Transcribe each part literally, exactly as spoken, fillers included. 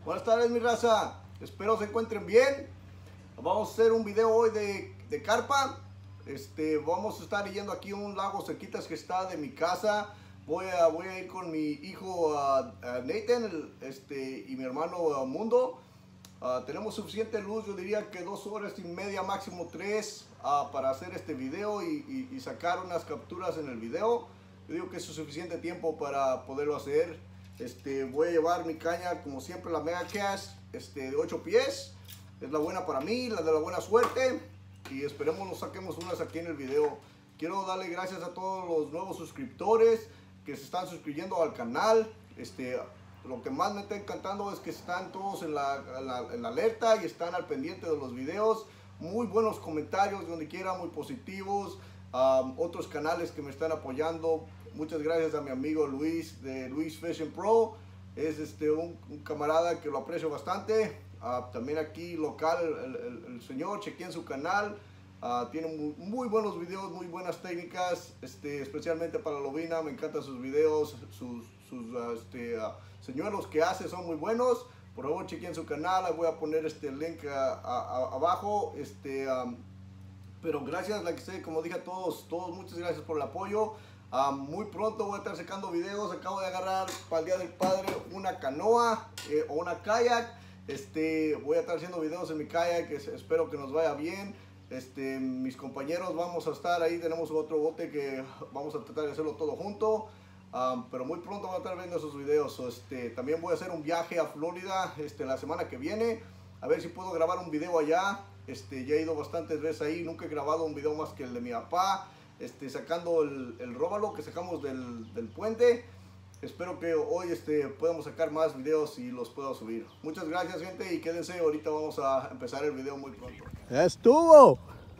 Buenas tardes, mi raza. Espero se encuentren bien. Vamos a hacer un video hoy de, de carpa. Este, vamos a estar yendo aquí a un lago cerquitas que está de mi casa. Voy a, voy a ir con mi hijo uh, uh, Nathan el, este, y mi hermano uh, Mundo. Uh, tenemos suficiente luz, yo diría que dos horas y media, máximo tres, uh, para hacer este video y, y, y sacar unas capturas en el video. Yo digo que eso es suficiente tiempo para poderlo hacer. Este, voy a llevar mi caña, como siempre, la Mega Cast este, de ocho pies. Es la buena para mí, la de la buena suerte. Y esperemos nos saquemos unas aquí en el video. Quiero darle gracias a todos los nuevos suscriptores que se están suscribiendo al canal. Este, lo que más me está encantando es que están todos en la, en la, en la alerta y están al pendiente de los videos. Muy buenos comentarios donde quiera, muy positivos. Um, otros canales que me están apoyando. Muchas gracias a mi amigo Luis de Luis Fishing Pro. Es este, un, un camarada que lo aprecio bastante. Uh, también aquí local, el, el, el señor, chequen su canal. Uh, tiene muy, muy buenos videos, muy buenas técnicas, este, especialmente para la lobina. Me encantan sus videos, sus, sus uh, este, uh, señuelos que hace son muy buenos. Por favor, chequen su canal. Les voy a poner este link uh, a, a, abajo. Este, um, pero gracias, like say, como dije a todos, todos muchas gracias por el apoyo. Uh, muy pronto voy a estar sacando videos. Acabo de agarrar para el Día del Padre una canoa eh, o una kayak. Este, voy a estar haciendo videos en mi kayak, que espero que nos vaya bien. Este, mis compañeros vamos a estar ahí, tenemos otro bote que vamos a tratar de hacerlo todo junto. Um, pero muy pronto voy a estar viendo esos videos. Este, también voy a hacer un viaje a Florida este, la semana que viene. A ver si puedo grabar un video allá. Este, ya he ido bastantes veces ahí, nunca he grabado un video más que el de mi papá. Este, sacando el, el róbalo que sacamos del, del puente. Espero que hoy este, podamos sacar más videos y los pueda subir. Muchas gracias, gente, y quédense. Ahorita vamos a empezar el video muy pronto. ¡Ya estuvo!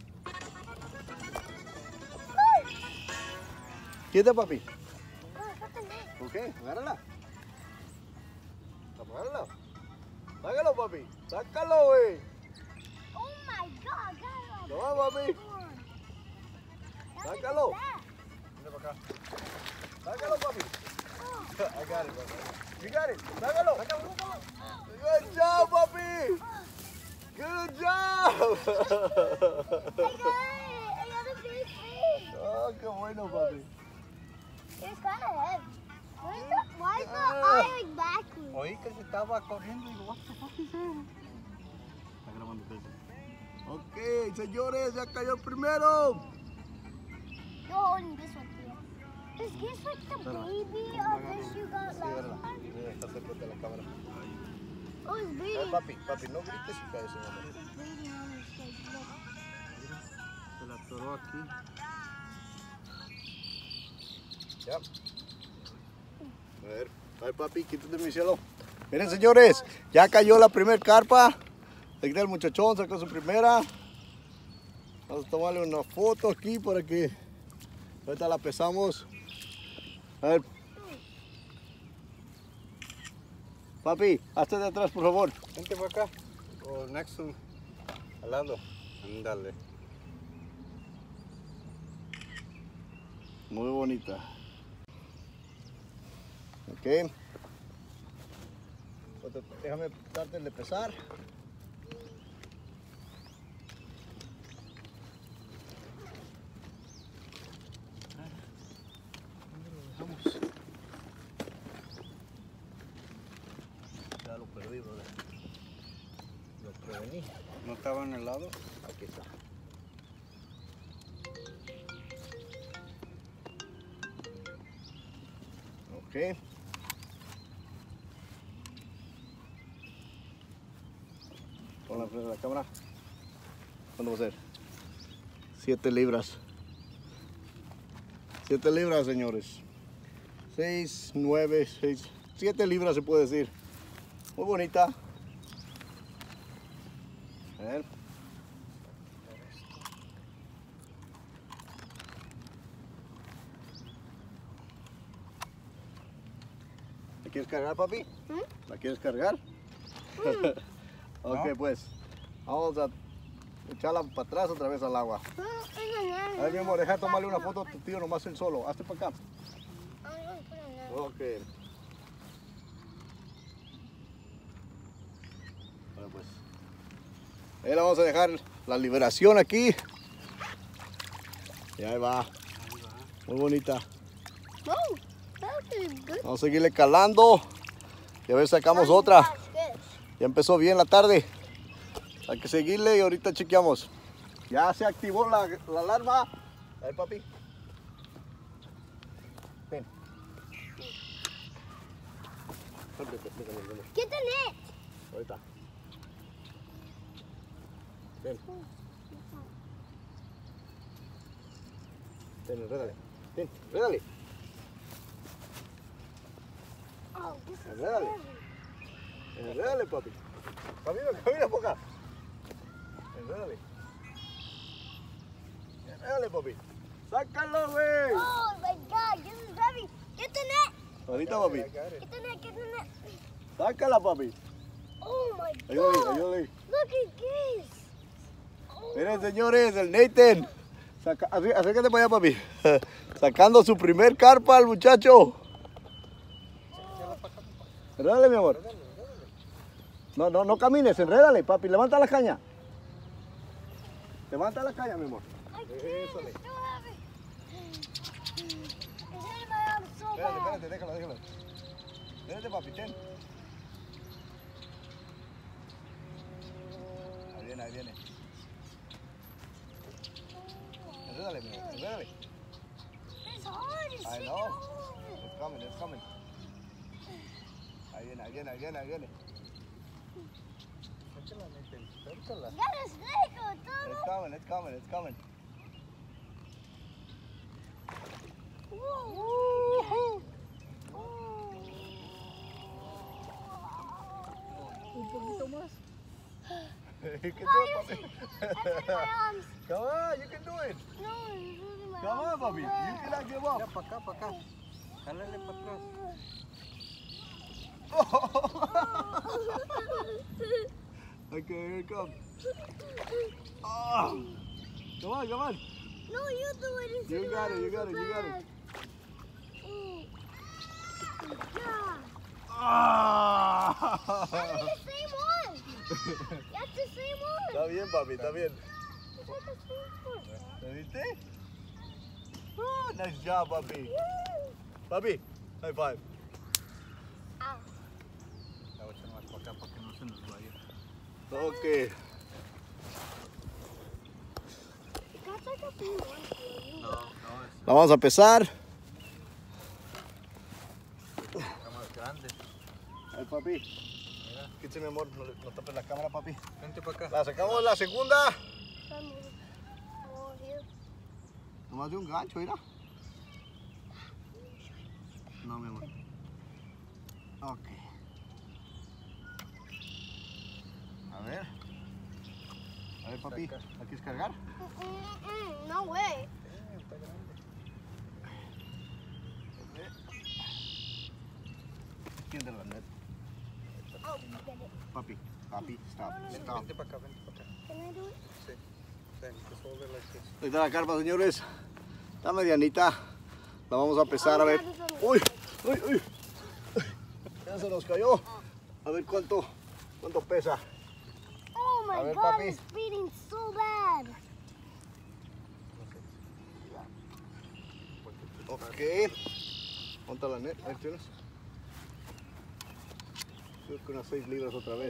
¿Quieta, papi? ¿Por qué? Agárrala. Agárrala. Sácalo, papi. Sácalo, güey. Oh my God, No, papi. Sácalo. Mira para acá. Sácalo, papi. I got it, papi. You got it. Sácalo. Sácalo. Good job, papi. Good job. I got it. I got a big fish. Oh, qué bueno, papi. It's kind of heavy. Why is the, why is the eye like backwards? Oí que se estaba corriendo y digo, what the fuck is that? Está grabando eso. Ok, señores, ya cayó el primero. You're holding this one too. Is this like the baby of this you got last time? Está cerca de la cámara. Oh, it's Ay, bleeding. papi, papi, no grites y caes, señor. It's bleeding on his face. Look. Se la atoró aquí. Ya. A ver, a ver, papi, quítate mi cielo. Miren, señores, ya cayó la primera carpa. Aquí está el muchachón, sacó su primera. Vamos a tomarle una foto aquí para que ahorita la pesamos. A ver. Papi, hazte de atrás, por favor. Vente por acá. O next to, al lado. Ándale. Muy bonita. Ok. Déjame darte de pesar. Ya lo perdí, brother. Lo prevení. ¿No estaba en el lado? Aquí está. Ok. Pon la frente de la cámara. ¿Cuánto va a ser? Siete libras. Siete libras, señores. Seis, nueve, seis, siete libras se puede decir. Muy bonita. A ver. ¿La quieres cargar, papi? ¿Mm? ¿La quieres cargar? Ok, No. pues. Vamos a echarla para atrás otra vez al agua. A ver, mi amor, deja tomarle una foto a tu tío nomás él solo. Hazte para acá. Ok. Bueno, pues. Ahí le vamos a dejar la liberación aquí. Y ahí va. Muy bonita. Oh, that was good. Vamos a seguirle calando. Y a ver si sacamos otra. Ya empezó bien la tarde. Hay que seguirle y ahorita chequeamos. Ya se activó la, la alarma. Ahí, papi. Ven. Get the net. Ahorita. Ven. Ven, enrédale. Ven, enrédale. Oh, this is Enrédale. heavy. Enrédale, papi. Camina, camina por acá. Enrédale. Enrédale, papi. Sácalo, güey. Oh my God, this is heavy. Get the net. Ahorita, papi. Get the net. Get the net. Sácala, papi. Oh my Ayúdale, God. ayúdale. Look at this. Oh, Miren, señores, el Nathan. Saca, acé- acércate para allá, papi. Sacando su primer carpa al muchacho. Enrédale, mi amor. No, no, no camines, enrédale, papi. Levanta la caña. Levanta la caña, mi amor. I can't. Eso, It's so heavy. It's hitting my arm so Espérate, bad. espérate, déjalo, déjalo. Espérate, papi, ten. Ahí viene, ahí viene. Enrédale, mi amor, enrédale. It's hard. It's I shaking know. all over. It's coming, it's coming. Ahí viene, ahí viene, ahí viene, ahí viene. Got a snake on It's top. coming, it's coming, it's coming. Woo. Un poquito más. You can do Oh, it, you papi. see, that's in my arms. Come on, you can do it. No, it's losing my Come on, arms so papi. You bad. cannot give up. Ya, para acá, para acá. Jálale para atrás. Okay, here it comes. Oh. Come on, come on. No, you do it. It's You in got my it, you arms got so it, you got it. bad. Oh. Yeah. Ah. That's the same one. That's the same one. Está bien, papi, está bien. It's like the same one. ¿Lo viste? Ah, nice job, papi. Papi, high five. Ow. La voy a echar más para acá para que no se nos vaya. Ok. That's like a same one. No, no, es La vamos a pesar. está más grande. Ay, papi. Quítese, mi amor, no, le- no tapes la cámara, papi. Vente para acá. La sacamos la segunda. Oh, here. Nomás de un gancho, mira. No, mi amor. Ok. A ver. A ver, papi. Saca. ¿La quieres cargar? Mm-mm-mm, no way. Eh, está grande. Tiende la net. Oh, get it. Papi, papi, stop, stop. Vente para acá, vente para acá. Can I do it? Sí. Then just hold it like this. Ahí está la carpa, señores. Está medianita. La vamos a pesar, a ver. Uy, uy, uy. Ya se nos cayó. A ver cuánto, cuánto pesa. Oh my A ver, God, papi. it's beating so bad. Ok. Ponta la net. Ahí tienes. Creo que unas seis libras otra vez.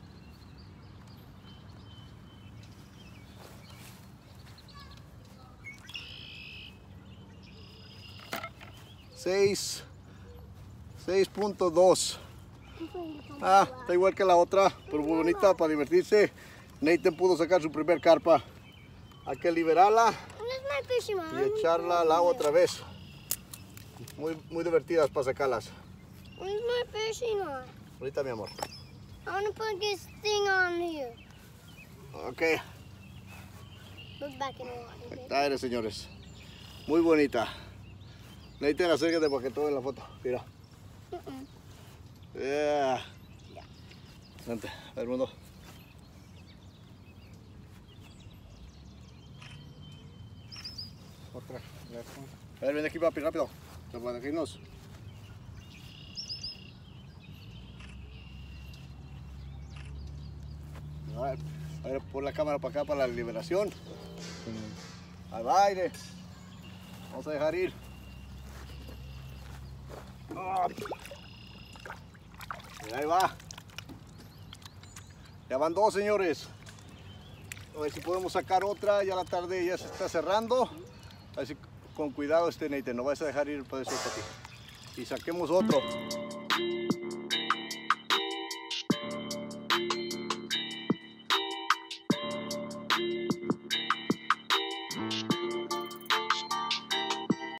Seis. seis punto dos. Ah, está igual que la otra, pero muy bonita para divertirse. Nathan pudo sacar su primer carpa. Hay que liberarla Where's my fishing rod? y echarla al agua otra vez. Muy, muy divertidas para sacarlas. Where's my fishing rod? Ahorita, mi amor. I want to put this thing on here. Ok, Look back in the water. baby. está eres, señores. Muy bonita. Nathan, acércate para que tomen la foto. Mira. Mm-mm. Yeah. Vente, a ver, mundo. Otra. Ya está. A ver, ven aquí, papi, rápido. Para dejarnos. A ver, a ver, pon la cámara para acá para la liberación. Al aire. Vamos a dejar ir. Ah. Y ahí va. Ya van dos, señores. A ver si podemos sacar otra. Ya la tarde ya se está cerrando. A ver si con cuidado, este Nathan, no vas a dejar ir el pedazo aquí. Y saquemos otro.